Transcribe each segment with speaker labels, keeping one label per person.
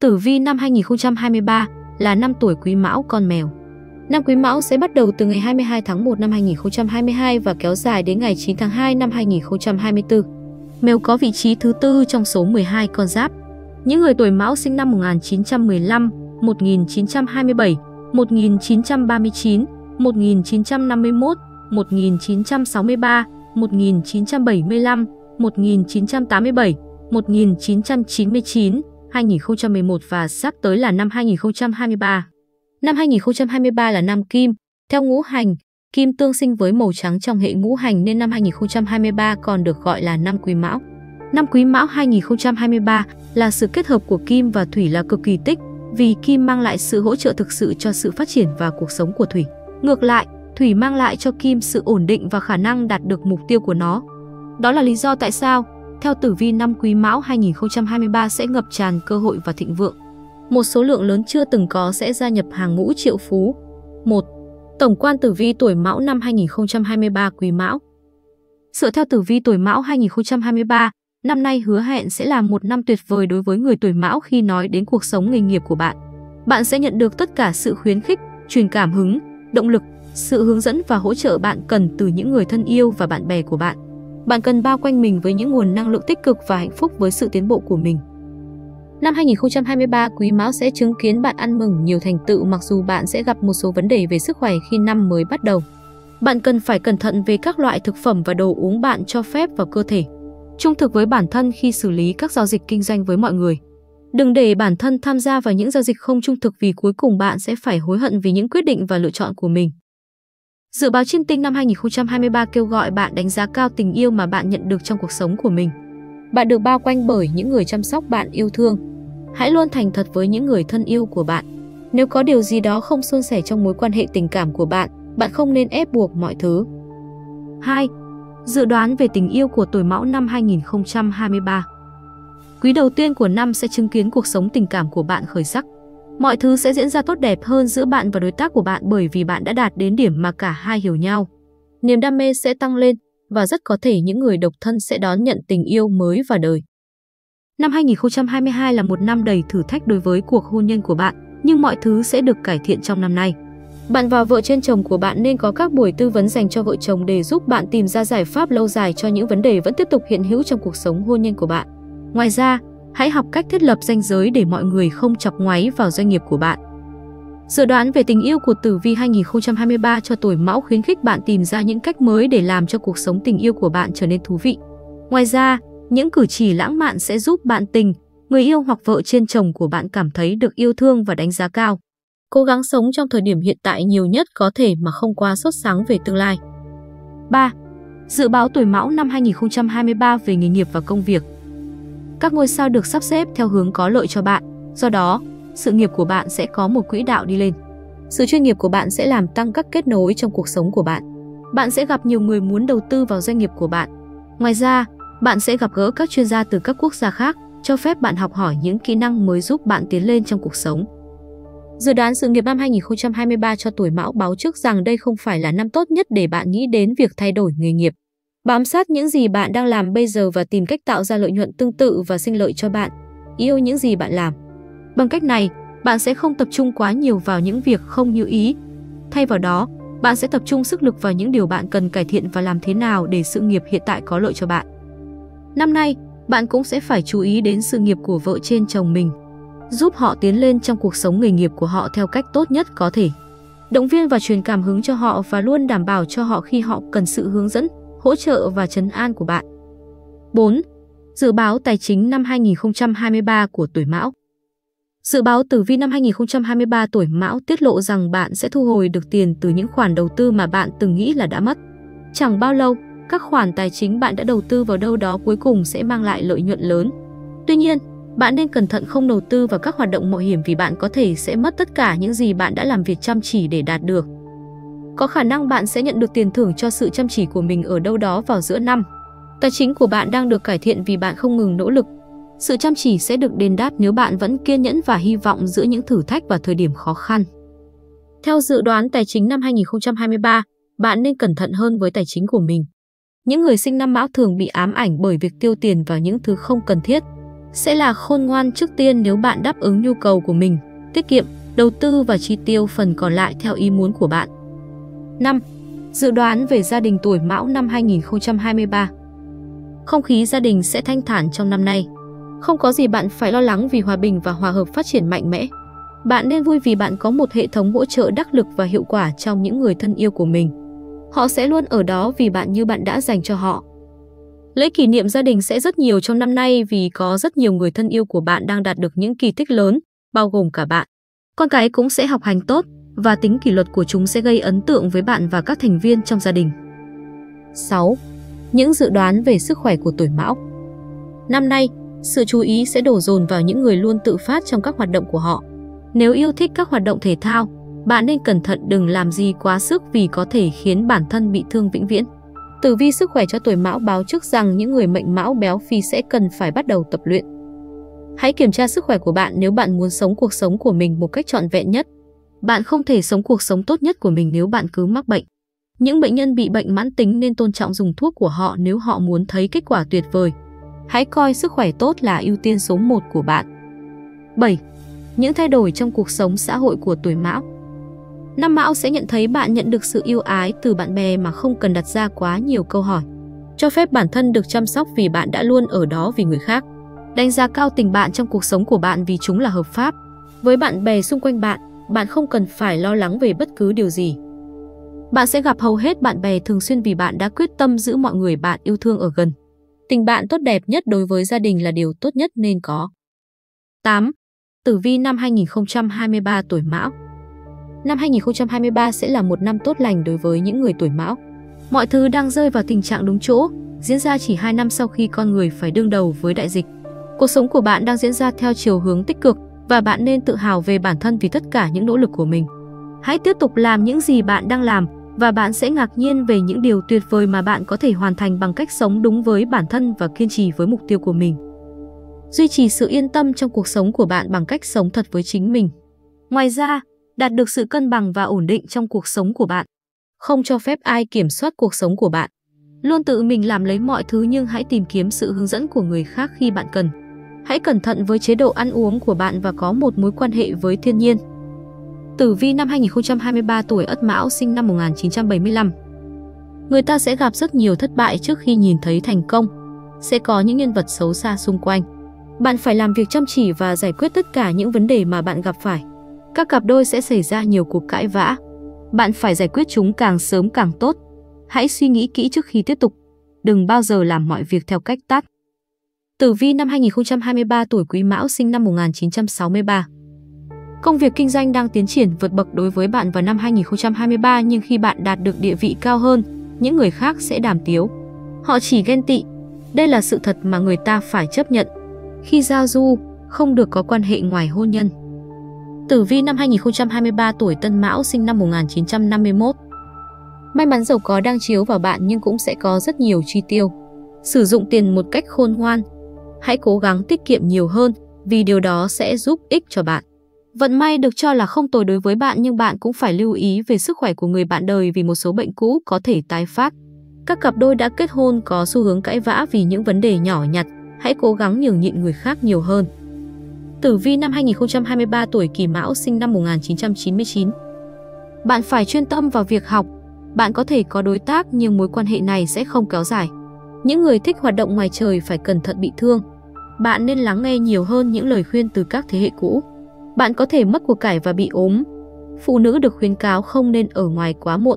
Speaker 1: Tử vi năm 2023 là năm tuổi Quý Mão con mèo. Năm Quý Mão sẽ bắt đầu từ ngày 22 tháng 1 năm 2022 và kéo dài đến ngày 9 tháng 2 năm 2024. Mèo có vị trí thứ tư trong số 12 con giáp. Những người tuổi Mão sinh năm 1915, 1927, 1939, 1951, 1963, 1975, 1987, 1999, 2011 và sắp tới là năm 2023. Năm 2023 là năm Kim, theo ngũ hành, Kim tương sinh với màu trắng trong hệ ngũ hành nên năm 2023 còn được gọi là năm Quý Mão. Năm Quý Mão 2023 là sự kết hợp của Kim và Thủy là cực kỳ tích, vì Kim mang lại sự hỗ trợ thực sự cho sự phát triển và cuộc sống của Thủy. Ngược lại, Thủy mang lại cho Kim sự ổn định và khả năng đạt được mục tiêu của nó. Đó là lý do tại sao, theo tử vi năm Quý Mão 2023 sẽ ngập tràn cơ hội và thịnh vượng. Một số lượng lớn chưa từng có sẽ gia nhập hàng ngũ triệu phú. 1. Tổng quan tử vi tuổi Mão năm 2023 Quý Mão. Dựa theo tử vi tuổi Mão 2023, năm nay hứa hẹn sẽ là một năm tuyệt vời đối với người tuổi Mão khi nói đến cuộc sống nghề nghiệp của bạn. Bạn sẽ nhận được tất cả sự khuyến khích, truyền cảm hứng, động lực, sự hướng dẫn và hỗ trợ bạn cần từ những người thân yêu và bạn bè của bạn. Bạn cần bao quanh mình với những nguồn năng lượng tích cực và hạnh phúc với sự tiến bộ của mình. Năm 2023, Quý Mão sẽ chứng kiến bạn ăn mừng nhiều thành tựu mặc dù bạn sẽ gặp một số vấn đề về sức khỏe khi năm mới bắt đầu. Bạn cần phải cẩn thận về các loại thực phẩm và đồ uống bạn cho phép vào cơ thể. Trung thực với bản thân khi xử lý các giao dịch kinh doanh với mọi người. Đừng để bản thân tham gia vào những giao dịch không trung thực vì cuối cùng bạn sẽ phải hối hận vì những quyết định và lựa chọn của mình. Dự báo chiêm tinh năm 2023 kêu gọi bạn đánh giá cao tình yêu mà bạn nhận được trong cuộc sống của mình. Bạn được bao quanh bởi những người chăm sóc bạn yêu thương. Hãy luôn thành thật với những người thân yêu của bạn. Nếu có điều gì đó không suôn sẻ trong mối quan hệ tình cảm của bạn, bạn không nên ép buộc mọi thứ. 2. Dự đoán về tình yêu của tuổi Mão năm 2023. Quý đầu tiên của năm sẽ chứng kiến cuộc sống tình cảm của bạn khởi sắc. Mọi thứ sẽ diễn ra tốt đẹp hơn giữa bạn và đối tác của bạn bởi vì bạn đã đạt đến điểm mà cả hai hiểu nhau. Niềm đam mê sẽ tăng lên và rất có thể những người độc thân sẽ đón nhận tình yêu mới vào đời. Năm 2022 là một năm đầy thử thách đối với cuộc hôn nhân của bạn, nhưng mọi thứ sẽ được cải thiện trong năm nay. Bạn và vợ trên chồng của bạn nên có các buổi tư vấn dành cho vợ chồng để giúp bạn tìm ra giải pháp lâu dài cho những vấn đề vẫn tiếp tục hiện hữu trong cuộc sống hôn nhân của bạn. Ngoài ra, hãy học cách thiết lập ranh giới để mọi người không chọc ngoáy vào doanh nghiệp của bạn. Dự đoán về tình yêu của tử vi 2023 cho tuổi Mão khuyến khích bạn tìm ra những cách mới để làm cho cuộc sống tình yêu của bạn trở nên thú vị. Ngoài ra, những cử chỉ lãng mạn sẽ giúp bạn tình, người yêu hoặc vợ trên chồng của bạn cảm thấy được yêu thương và đánh giá cao. Cố gắng sống trong thời điểm hiện tại nhiều nhất có thể mà không quá sốt sắng về tương lai. 3. Dự báo tuổi Mão năm 2023 về nghề nghiệp và công việc. Các ngôi sao được sắp xếp theo hướng có lợi cho bạn, do đó, sự nghiệp của bạn sẽ có một quỹ đạo đi lên. Sự chuyên nghiệp của bạn sẽ làm tăng các kết nối trong cuộc sống của bạn. Bạn sẽ gặp nhiều người muốn đầu tư vào doanh nghiệp của bạn. Ngoài ra, bạn sẽ gặp gỡ các chuyên gia từ các quốc gia khác, cho phép bạn học hỏi những kỹ năng mới giúp bạn tiến lên trong cuộc sống. Dự đoán sự nghiệp năm 2023 cho tuổi Mão báo trước rằng đây không phải là năm tốt nhất để bạn nghĩ đến việc thay đổi nghề nghiệp. Bám sát những gì bạn đang làm bây giờ và tìm cách tạo ra lợi nhuận tương tự và sinh lợi cho bạn. Yêu những gì bạn làm. Bằng cách này, bạn sẽ không tập trung quá nhiều vào những việc không như ý. Thay vào đó, bạn sẽ tập trung sức lực vào những điều bạn cần cải thiện và làm thế nào để sự nghiệp hiện tại có lợi cho bạn. Năm nay, bạn cũng sẽ phải chú ý đến sự nghiệp của vợ trên chồng mình. Giúp họ tiến lên trong cuộc sống nghề nghiệp của họ theo cách tốt nhất có thể. Động viên và truyền cảm hứng cho họ và luôn đảm bảo cho họ khi họ cần sự hướng dẫn, hỗ trợ và trấn an của bạn. 4. Dự báo tài chính năm 2023 của tuổi Mão. Dự báo tử vi năm 2023 tuổi Mão tiết lộ rằng bạn sẽ thu hồi được tiền từ những khoản đầu tư mà bạn từng nghĩ là đã mất. Chẳng bao lâu, các khoản tài chính bạn đã đầu tư vào đâu đó cuối cùng sẽ mang lại lợi nhuận lớn. Tuy nhiên, bạn nên cẩn thận không đầu tư vào các hoạt động mạo hiểm vì bạn có thể sẽ mất tất cả những gì bạn đã làm việc chăm chỉ để đạt được. Có khả năng bạn sẽ nhận được tiền thưởng cho sự chăm chỉ của mình ở đâu đó vào giữa năm. Tài chính của bạn đang được cải thiện vì bạn không ngừng nỗ lực. Sự chăm chỉ sẽ được đền đáp nếu bạn vẫn kiên nhẫn và hy vọng giữa những thử thách và thời điểm khó khăn. Theo dự đoán tài chính năm 2023, bạn nên cẩn thận hơn với tài chính của mình. Những người sinh năm Mão thường bị ám ảnh bởi việc tiêu tiền vào những thứ không cần thiết. sẽ là khôn ngoan trước tiên nếu bạn đáp ứng nhu cầu của mình, tiết kiệm, đầu tư và chi tiêu phần còn lại theo ý muốn của bạn. 5. Dự đoán về gia đình tuổi Mão năm 2023. Không khí gia đình sẽ thanh thản trong năm nay. Không có gì bạn phải lo lắng vì hòa bình và hòa hợp phát triển mạnh mẽ. Bạn nên vui vì bạn có một hệ thống hỗ trợ đắc lực và hiệu quả trong những người thân yêu của mình. Họ sẽ luôn ở đó vì bạn như bạn đã dành cho họ. Lễ kỷ niệm gia đình sẽ rất nhiều trong năm nay vì có rất nhiều người thân yêu của bạn đang đạt được những kỳ tích lớn, bao gồm cả bạn. Con cái cũng sẽ học hành tốt và tính kỷ luật của chúng sẽ gây ấn tượng với bạn và các thành viên trong gia đình. 6. Những dự đoán về sức khỏe của tuổi Mão. Năm nay, sự chú ý sẽ đổ dồn vào những người luôn tự phát trong các hoạt động của họ. Nếu yêu thích các hoạt động thể thao, bạn nên cẩn thận đừng làm gì quá sức vì có thể khiến bản thân bị thương vĩnh viễn. Tử vi sức khỏe cho tuổi Mão báo trước rằng những người mệnh Mão béo phì sẽ cần phải bắt đầu tập luyện. Hãy kiểm tra sức khỏe của bạn nếu bạn muốn sống cuộc sống của mình một cách trọn vẹn nhất. Bạn không thể sống cuộc sống tốt nhất của mình nếu bạn cứ mắc bệnh. Những bệnh nhân bị bệnh mãn tính nên tôn trọng dùng thuốc của họ nếu họ muốn thấy kết quả tuyệt vời. Hãy coi sức khỏe tốt là ưu tiên số 1 của bạn. 7. Những thay đổi trong cuộc sống xã hội của tuổi Mão. Năm Mão sẽ nhận thấy bạn nhận được sự yêu ái từ bạn bè mà không cần đặt ra quá nhiều câu hỏi. Cho phép bản thân được chăm sóc vì bạn đã luôn ở đó vì người khác. Đánh giá cao tình bạn trong cuộc sống của bạn vì chúng là hợp pháp. Với bạn bè xung quanh bạn, bạn không cần phải lo lắng về bất cứ điều gì. Bạn sẽ gặp hầu hết bạn bè thường xuyên vì bạn đã quyết tâm giữ mọi người bạn yêu thương ở gần. Tình bạn tốt đẹp nhất đối với gia đình là điều tốt nhất nên có. 8. Tử vi năm 2023 tuổi Mão. Năm 2023 sẽ là một năm tốt lành đối với những người tuổi Mão. Mọi thứ đang rơi vào tình trạng đúng chỗ, diễn ra chỉ 2 năm sau khi con người phải đương đầu với đại dịch. Cuộc sống của bạn đang diễn ra theo chiều hướng tích cực và bạn nên tự hào về bản thân vì tất cả những nỗ lực của mình. Hãy tiếp tục làm những gì bạn đang làm và bạn sẽ ngạc nhiên về những điều tuyệt vời mà bạn có thể hoàn thành bằng cách sống đúng với bản thân và kiên trì với mục tiêu của mình. Duy trì sự yên tâm trong cuộc sống của bạn bằng cách sống thật với chính mình. Ngoài ra, đạt được sự cân bằng và ổn định trong cuộc sống của bạn. Không cho phép ai kiểm soát cuộc sống của bạn. Luôn tự mình làm lấy mọi thứ nhưng hãy tìm kiếm sự hướng dẫn của người khác khi bạn cần. Hãy cẩn thận với chế độ ăn uống của bạn và có một mối quan hệ với thiên nhiên. Tử vi năm 2023 tuổi Ất Mão sinh năm 1975. Người ta sẽ gặp rất nhiều thất bại trước khi nhìn thấy thành công. Sẽ có những nhân vật xấu xa xung quanh. Bạn phải làm việc chăm chỉ và giải quyết tất cả những vấn đề mà bạn gặp phải. Các cặp đôi sẽ xảy ra nhiều cuộc cãi vã. Bạn phải giải quyết chúng càng sớm càng tốt. Hãy suy nghĩ kỹ trước khi tiếp tục. Đừng bao giờ làm mọi việc theo cách tắt. Tử vi năm 2023 tuổi Quý Mão sinh năm 1963. Công việc kinh doanh đang tiến triển vượt bậc đối với bạn vào năm 2023 nhưng khi bạn đạt được địa vị cao hơn, những người khác sẽ đàm tiếu. Họ chỉ ghen tị. Đây là sự thật mà người ta phải chấp nhận. Khi giao du, không được có quan hệ ngoài hôn nhân. Tử vi năm 2023 tuổi Tân Mão sinh năm 1951. May mắn giàu có đang chiếu vào bạn nhưng cũng sẽ có rất nhiều chi tiêu. Sử dụng tiền một cách khôn ngoan. Hãy cố gắng tiết kiệm nhiều hơn vì điều đó sẽ giúp ích cho bạn. Vận may được cho là không tồi đối với bạn nhưng bạn cũng phải lưu ý về sức khỏe của người bạn đời vì một số bệnh cũ có thể tái phát. Các cặp đôi đã kết hôn có xu hướng cãi vã vì những vấn đề nhỏ nhặt. Hãy cố gắng nhường nhịn người khác nhiều hơn. Tử vi năm 2023 tuổi Kỷ Mão sinh năm 1999. Bạn phải chuyên tâm vào việc học. Bạn có thể có đối tác nhưng mối quan hệ này sẽ không kéo dài. Những người thích hoạt động ngoài trời phải cẩn thận bị thương. Bạn nên lắng nghe nhiều hơn những lời khuyên từ các thế hệ cũ. Bạn có thể mất của cải và bị ốm. Phụ nữ được khuyến cáo không nên ở ngoài quá muộn.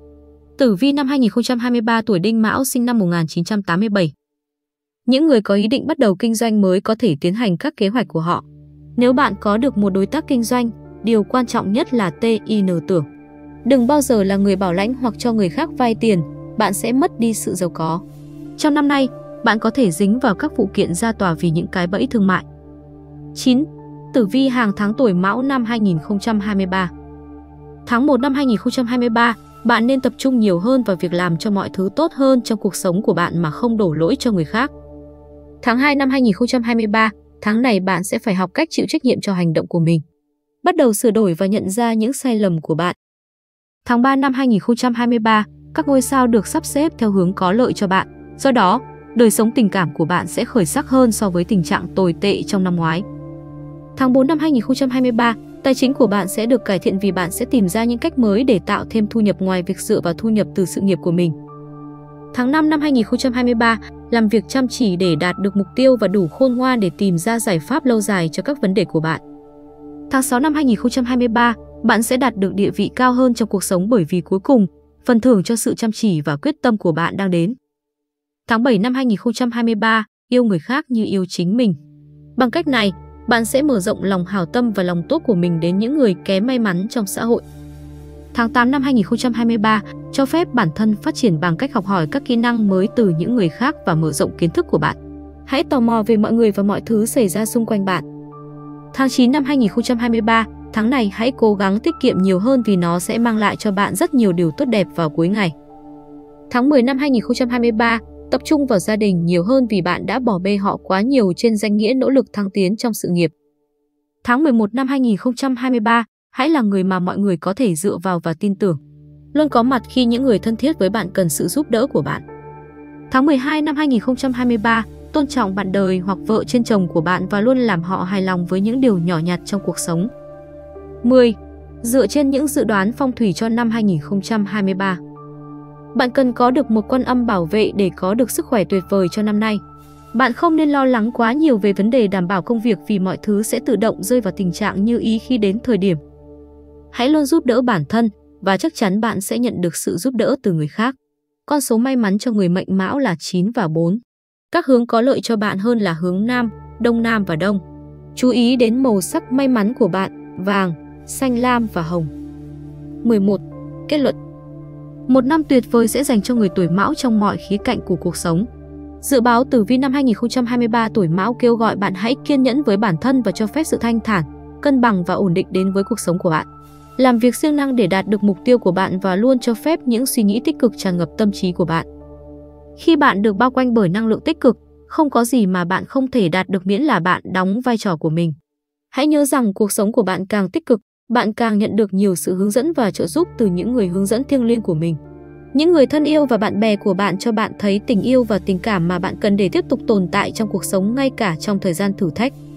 Speaker 1: Tử vi năm 2023 tuổi Đinh Mão sinh năm 1987. Những người có ý định bắt đầu kinh doanh mới có thể tiến hành các kế hoạch của họ. Nếu bạn có được một đối tác kinh doanh, điều quan trọng nhất là tin tưởng. Đừng bao giờ là người bảo lãnh hoặc cho người khác vay tiền, bạn sẽ mất đi sự giàu có. Trong năm nay, bạn có thể dính vào các vụ kiện ra tòa vì những cái bẫy thương mại. 9. Tử vi hàng tháng tuổi Mão năm 2023. Tháng 1 năm 2023, bạn nên tập trung nhiều hơn vào việc làm cho mọi thứ tốt hơn trong cuộc sống của bạn mà không đổ lỗi cho người khác. Tháng 2 năm 2023, tháng này bạn sẽ phải học cách chịu trách nhiệm cho hành động của mình. Bắt đầu sửa đổi và nhận ra những sai lầm của bạn. Tháng 3 năm 2023, các ngôi sao được sắp xếp theo hướng có lợi cho bạn. Do đó, đời sống tình cảm của bạn sẽ khởi sắc hơn so với tình trạng tồi tệ trong năm ngoái. Tháng 4 năm 2023, tài chính của bạn sẽ được cải thiện vì bạn sẽ tìm ra những cách mới để tạo thêm thu nhập ngoài việc dựa vào thu nhập từ sự nghiệp của mình. Tháng 5 năm 2023, làm việc chăm chỉ để đạt được mục tiêu và đủ khôn ngoan để tìm ra giải pháp lâu dài cho các vấn đề của bạn. Tháng 6 năm 2023, bạn sẽ đạt được địa vị cao hơn trong cuộc sống bởi vì cuối cùng, phần thưởng cho sự chăm chỉ và quyết tâm của bạn đang đến. Tháng 7 năm 2023, yêu người khác như yêu chính mình. Bằng cách này, bạn sẽ mở rộng lòng hảo tâm và lòng tốt của mình đến những người kém may mắn trong xã hội. Tháng 8 năm 2023, cho phép bản thân phát triển bằng cách học hỏi các kỹ năng mới từ những người khác và mở rộng kiến thức của bạn. Hãy tò mò về mọi người và mọi thứ xảy ra xung quanh bạn. Tháng 9 năm 2023, tháng này hãy cố gắng tiết kiệm nhiều hơn vì nó sẽ mang lại cho bạn rất nhiều điều tốt đẹp vào cuối ngày. Tháng 10 năm 2023, tập trung vào gia đình nhiều hơn vì bạn đã bỏ bê họ quá nhiều trên danh nghĩa nỗ lực thăng tiến trong sự nghiệp. Tháng 11 năm 2023, hãy là người mà mọi người có thể dựa vào và tin tưởng. Luôn có mặt khi những người thân thiết với bạn cần sự giúp đỡ của bạn. Tháng 12 năm 2023, tôn trọng bạn đời hoặc vợ trên chồng của bạn và luôn làm họ hài lòng với những điều nhỏ nhặt trong cuộc sống. 10. Dựa trên những dự đoán phong thủy cho năm 2023. Bạn cần có được một quan âm bảo vệ để có được sức khỏe tuyệt vời cho năm nay. Bạn không nên lo lắng quá nhiều về vấn đề đảm bảo công việc vì mọi thứ sẽ tự động rơi vào tình trạng như ý khi đến thời điểm. Hãy luôn giúp đỡ bản thân và chắc chắn bạn sẽ nhận được sự giúp đỡ từ người khác. Con số may mắn cho người mệnh Mão là 9 và 4. Các hướng có lợi cho bạn hơn là hướng Nam, Đông Nam và Đông. Chú ý đến màu sắc may mắn của bạn: vàng, xanh lam và hồng. 11. Kết luận. Một năm tuyệt vời sẽ dành cho người tuổi Mão trong mọi khía cạnh của cuộc sống. Dự báo tử vi năm 2023 tuổi Mão kêu gọi bạn hãy kiên nhẫn với bản thân và cho phép sự thanh thản, cân bằng và ổn định đến với cuộc sống của bạn. Làm việc siêng năng để đạt được mục tiêu của bạn và luôn cho phép những suy nghĩ tích cực tràn ngập tâm trí của bạn. Khi bạn được bao quanh bởi năng lượng tích cực, không có gì mà bạn không thể đạt được miễn là bạn đóng vai trò của mình. Hãy nhớ rằng cuộc sống của bạn càng tích cực, bạn càng nhận được nhiều sự hướng dẫn và trợ giúp từ những người hướng dẫn thiêng liêng của mình. Những người thân yêu và bạn bè của bạn cho bạn thấy tình yêu và tình cảm mà bạn cần để tiếp tục tồn tại trong cuộc sống ngay cả trong thời gian thử thách.